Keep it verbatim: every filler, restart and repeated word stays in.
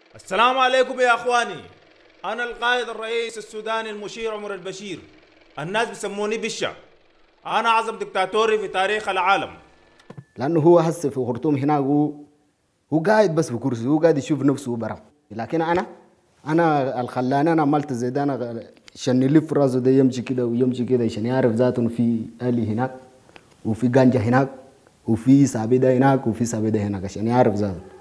السلام عليكم يا اخواني. انا القائد الرئيس السوداني المشير عمر البشير. الناس بيسموني بشا. انا اعظم دكتاتوري في تاريخ العالم. لانه هو هسه في خرطوم هناك هو هو قاعد بس في كرسي، هو قاعد يشوف نفسه برا. لكن انا انا الخلاني انا عملت زي ده، انا عشان يلف راسه ده يمشي كده ويمشي كده عشان يعرف ذاته انه في الي هناك وفي جانجا هناك وفي سابيدا هناك وفي سابيدا هناك عشان يعرف ذاته.